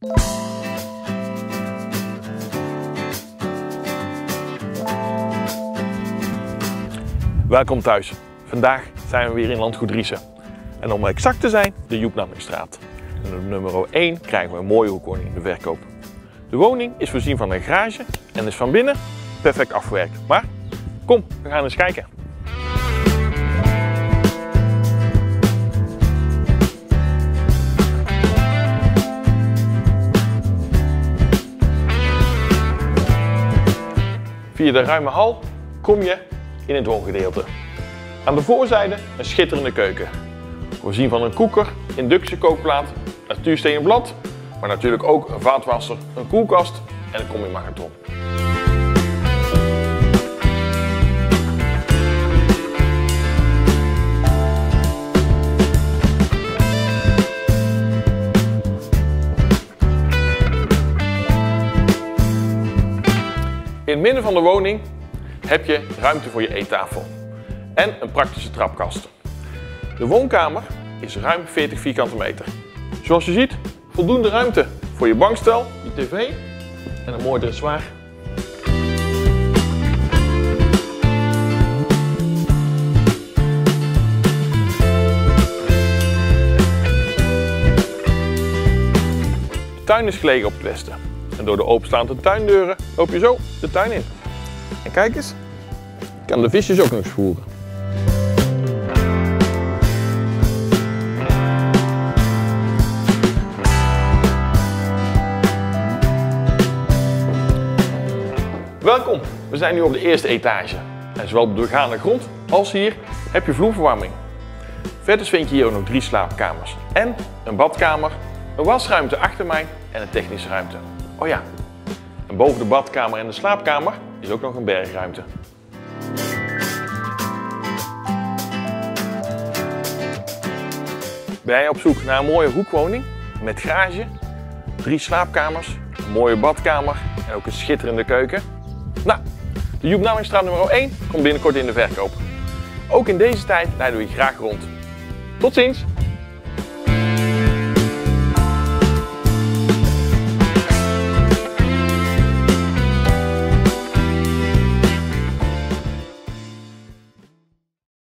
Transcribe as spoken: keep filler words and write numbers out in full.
Welkom thuis. Vandaag zijn we weer in Landgoed Driessen. En om exact te zijn, de Joep Nammingstraat. En op nummer één krijgen we een mooie hoekwoning in de verkoop. De woning is voorzien van een garage en is van binnen perfect afgewerkt. Maar kom, we gaan eens kijken. Via de ruime hal kom je in het woongedeelte. Aan de voorzijde een schitterende keuken. Voorzien van een koeker, inductiekookplaat, natuurstenen blad, maar natuurlijk ook een vaatwasser, een koelkast en een combi-magnetron. In het midden van de woning heb je ruimte voor je eettafel en een praktische trapkast. De woonkamer is ruim veertig vierkante meter. Zoals je ziet, voldoende ruimte voor je bankstel, je tv en een mooi dressoir. De tuin is gelegen op het westen. En door de openstaande tuindeuren loop je zo de tuin in. En kijk eens, je kan de visjes ook nog eens voeren. Welkom, we zijn nu op de eerste etage. En zowel op de begane grond als hier heb je vloerverwarming. Verder vind je hier ook nog drie slaapkamers en een badkamer, een wasruimte achter mij en een technische ruimte. Oh ja, en boven de badkamer en de slaapkamer is ook nog een bergruimte. Ben jij op zoek naar een mooie hoekwoning met garage, drie slaapkamers, een mooie badkamer en ook een schitterende keuken? Nou, de Joep Nammingstraat nummer één komt binnenkort in de verkoop. Ook in deze tijd leiden we je graag rond. Tot ziens!